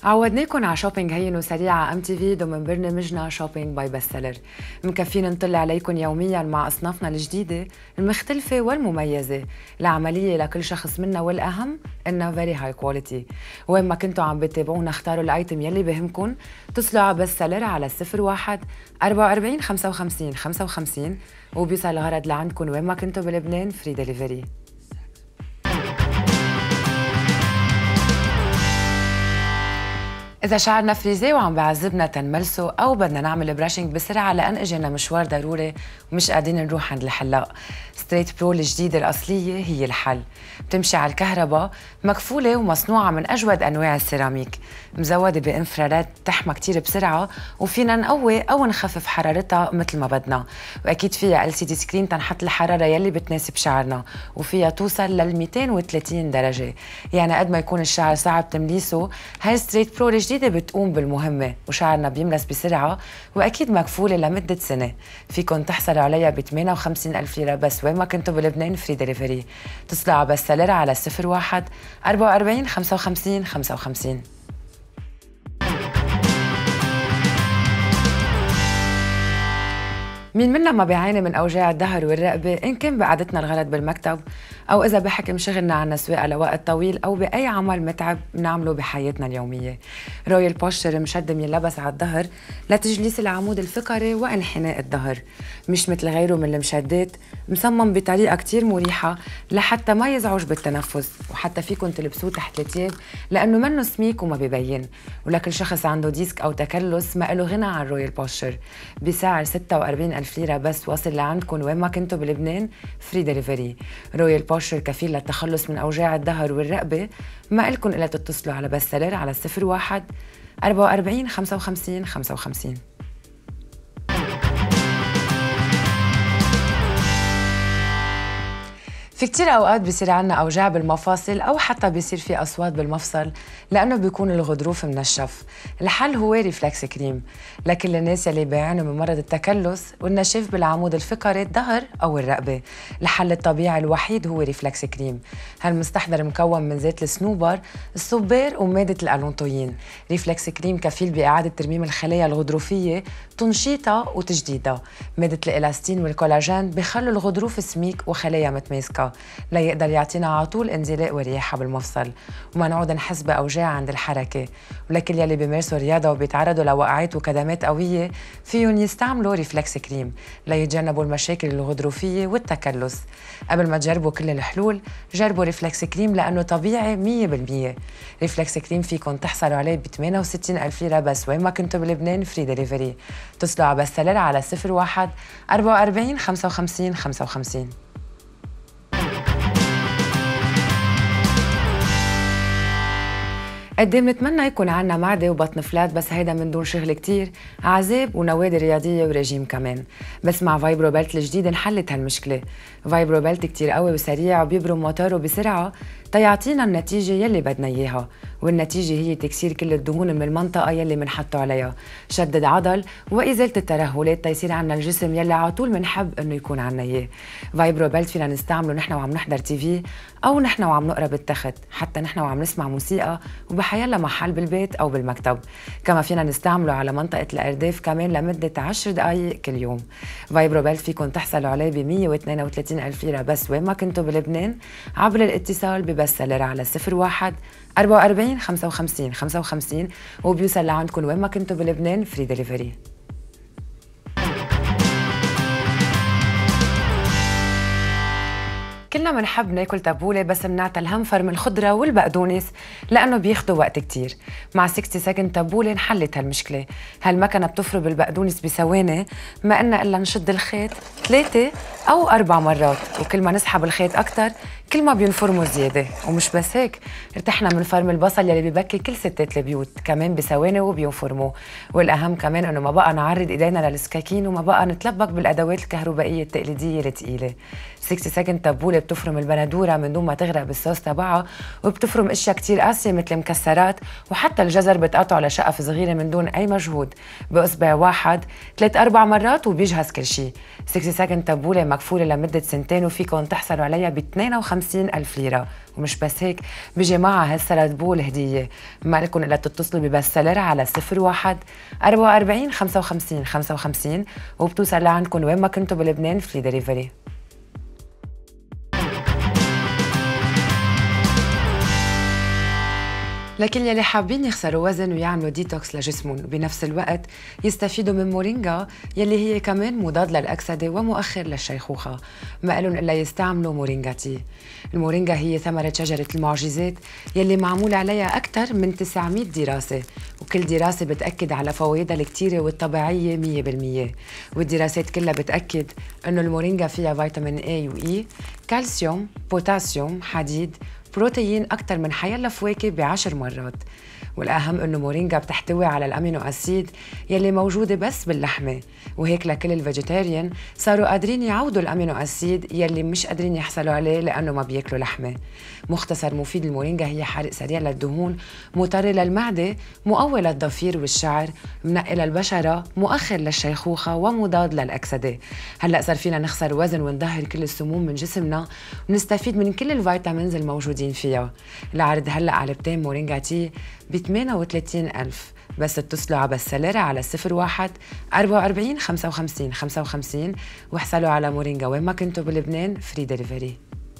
عودناكم على شوبينج هين وسريع على ام تي في ضمن برنامجنا شوبينج باي بست سيلر. مكفينا نطل عليكم يوميا مع اصنافنا الجديده المختلفه والمميزه، العمليه لكل شخص منا والاهم انها فيري هاي كواليتي. وين ما كنتوا عم بتابعونا اختاروا الايتم يلي بهمكم، اتصلوا على بست سيلر على 01 44 55 55 وبيوصل الغرض لعندكم وين ما كنتوا بلبنان، فري دليفري. إذا شعرنا فريزي وعم بعذبنا تنملسه أو بدنا نعمل براشنج بسرعة لأن إجينا مشوار ضروري ومش قادرين نروح عند الحلاق، ستريت برو الجديدة الأصلية هي الحل. بتمشي على الكهرباء، مكفولة ومصنوعة من أجود أنواع السيراميك، مزودة بإنفرارات بتحمى كتير بسرعة وفينا نقوي أو نخفف حرارتها مثل ما بدنا، وأكيد فيها LCD سكرين تنحط الحرارة يلي بتناسب شعرنا، وفيها توصل لل 230 درجة. يعني قد ما يكون الشعر صعب تمليسه، هاي ستريت برو الجديدة بتقوم بالمهمة وشعرنا بيملس بسرعة وأكيد مكفولة لمدة سنة. فيكن تحصلوا عليها ب 58,000 ليرة بس وين ما كنتوا بلبنان، فري دليفري. اتصلوا على بست سيلر على 01 44 55 55. مين منا ما بيعاني من أوجاع الظهر والرقبة إن كان بقعدتنا الغلط بالمكتب أو إذا بحكم شغلنا عنا سواقة لوقت طويل أو بأي عمل متعب بنعمله بحياتنا اليومية. رويال بوستشر مشد ينلبس على الظهر لتجليس العمود الفقري وانحناء الظهر، مش مثل غيره من المشدات، مصمم بطريقة كتير مريحة لحتى ما يزعج بالتنفس، وحتى فيكن تلبسوه تحت الثياب لأنه منه سميك وما بيبين. ولكل شخص عنده ديسك أو تكلس ما له غنى عن رويال بوستشر، بسعر 46,000 ليرة بس واصل لعندكم وين ما كنتوا بلبنان، فري دليفري. رويال بوستشر كفيل للتخلص من أوجاع الظهر والرقبة. ما إلكن إلا تتصلوا على بست سيلر على 01 44 55 55. في كتير أوقات بيصير عنا أوجاع بالمفاصل أو حتى بيصير في أصوات بالمفصل لأنه بيكون الغضروف منشف. الحل هو ريفلكس كريم لكل الناس يلي بيعانوا من مرض التكلس والنشاف بالعمود الفقري، الظهر أو الرقبة. الحل الطبيعي الوحيد هو ريفلكس كريم. هالمستحضر مكون من زيت الصنوبر، الصبار ومادة الألونتوين. ريفلكس كريم كفيل بإعادة ترميم الخلايا الغضروفية، تنشيطها وتجديدها. مادة الإلاستين والكولاجين بخلوا الغضروف سميك وخلايا متماسكة ليقدر يعطينا على طول انزلاق ورياحة بالمفصل وما نعود نحس بأوجاع عند الحركة. ولكل يلي بيمارسوا رياضة وبيتعرضوا لوقعات وكدمات قوية فيهم يستعملوا ريفلكس كريم ليتجنبوا المشاكل الغضروفية والتكلس. قبل ما تجربوا كل الحلول جربوا ريفلكس كريم لأنه طبيعي 100%. ريفلكس كريم فيكم تحصلوا عليه ب 68,000 ليرة بس وين ما كنتوا بلبنان، فري دليفري. اتصلوا على بست سيلر على 01 44 55 55. قد ايه بنتمنى يكون عنا معدة وبطن فلات، بس هيدا من دون شغل كتير، عذاب ونوادي رياضية ورجيم كمان. بس مع فايبرو بيلت الجديد انحلت هالمشكلة. فايبرو بيلت كتير قوي وسريع وبيبرم موتوره بسرعة تيعطينا النتيجة يلي بدنا إياها، والنتيجة هي تكسير كل الدهون من المنطقة يلي منحطه عليها، شدد عضل وإزالة الترهلات تيصير عنا الجسم يلي على طول منحب إنه يكون عنا إياه. فايبرو بيلت فينا نستعمله نحن وعم نحضر تي في أو نحن وعم نقرا بالتخت، حتى نحن وعم نسمع موسيقى وبحيلا محل بالبيت أو بالمكتب. كما فينا نستعمله على منطقة الأرداف كمان لمدة 10 دقايق كل يوم. فايبرو بيلت فيكم تحصلوا عليه ب 132,000 ليرة بس وين ما كنتوا بلبنان عبر الاتصال ببست سيلر على 01 44 55 55 وبيوصل لعندكم وين ما كنتوا بلبنان، فري دليفري. كلنا منحب ناكل تبولة بس منعطى الهم فرم الخضرة والبقدونس لأنه بياخدوا وقت كتير. مع 60 سكند تبولة انحلت هالمشكلة. هالمكنة بتفرم البقدونس بثواني، ما إلنا إلا نشد الخيط 3 أو 4 مرات، وكل ما نسحب الخيط أكتر كل ما بينفرموا زيادة. ومش بس هيك، ارتحنا من فرم البصل يلي ببكي كل ستات البيوت كمان بثواني وبينفرموا. والأهم كمان إنه ما بقى نعرض إيدينا للسكاكين وما بقى نتلبك بالأدوات الكهربائية التقليدية الثقيلة. 60 سكند تبوله بتفرم البندوره من دون ما تغرق بالصوص تبعها، وبتفرم اشياء كتير قاسيه مثل مكسرات، وحتى الجزر بتقطعه لشقف صغيره من دون اي مجهود باصبع واحد 3-4 مرات وبيجهز كل شيء. 60 سكند تبوله مكفوله لمده سنتين وفيكم تحصلوا عليها ب 52,000 ليره. ومش بس هيك، بيجي معها هالسلطة بول هديه. ما لكم الا تتصلوا ببستسيلر على 01 44 55 55 وبتوصل لعندكم وين ما كنتوا بلبنان فري دليفري. لكن يلي حابين يخسروا وزن ويعملوا ديتوكس لجسمهم وبنفس الوقت يستفيدوا من مورينجا يلي هي كمان مضاد للأكسدة ومؤخر للشيخوخة، ما لهم إلا يستعملوا مورينجا تي. المورينجا هي ثمرة شجرة المعجزات يلي معمول عليها أكثر من 900 دراسة، وكل دراسة بتأكد على فوائدها الكتيرة والطبيعية 100%. والدراسات كلها بتأكد إنه المورينجا فيها فيتامين A و E، كالسيوم، بوتاسيوم، حديد، بروتين أكثر من حيلا فواكه ب10 مرات. والأهم إنه مورينجا بتحتوي على الأمينو أسيد يلي موجودة بس باللحمة، وهيك لكل الفيجيتيريان صاروا قادرين يعوضوا الأمينو أسيد يلي مش قادرين يحصلوا عليه لأنه ما بياكلوا لحمة. مختصر مفيد المورينجا هي حرق سريع للدهون، مطري للمعدة، مقوي للضفير والشعر، منقي للبشرة، مؤخر للشيخوخة، ومضاد للأكسدة. هلأ صار فينا نخسر وزن ونظهر كل السموم من جسمنا ونستفيد من كل الفيتامينز الموجودين فيها. العرض هلأ علبتين مورينجا تي ب 38,000، بس اتصلوا على بستسيلر على 01 44 55 55 واحصلوا على مورينجا وين ما كنتوا بلبنان فري دليفري.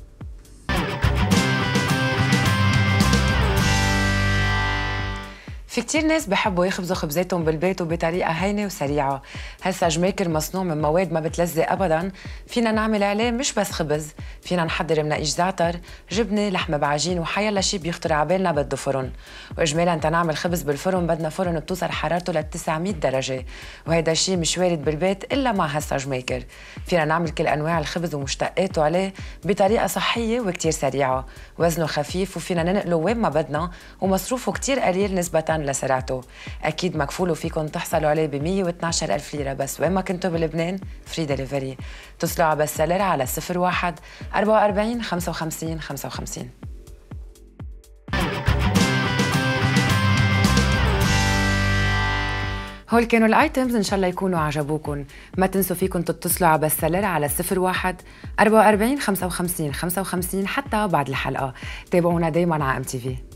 في كتير ناس بحبوا يخبزوا خبزاتهم بالبيت وبطريقة هينة وسريعة. هالساج ميكر مصنوع من مواد ما بتلزق أبداً، فينا نعمل عليه مش بس خبز، فينا نحضر مناقيش زعتر، جبنة، لحمة بعجين، وحيلا شي بيخطر عبالنا بده فرن. وإجمالاً تنعمل خبز بالفرن بدنا فرن بتوصل حرارته ل 900 درجة، وهيدا الشي مش وارد بالبيت إلا مع هالساج ميكر. فينا نعمل كل أنواع الخبز ومشتقاته عليه بطريقة صحية وكتير سريعة، وزنه خفيف وفينا ننقله وين ما بدنا، ومصروفه كتير قليل نسبة لسرعته. أكيد مكفول وفيكم تحصلوا عليه ب 112,000 ليرة بس وين ما كنتوا بلبنان فري دليفري. اتصلوا على بستسيلر على 01 44 55 55. هول كانوا الايتمز، ان شاء الله يكونوا عجبوكم. ما تنسوا فيكم تتصلوا على بستسيلر على 01 44 55 55 حتى بعد الحلقة. تابعونا دايما على MTV.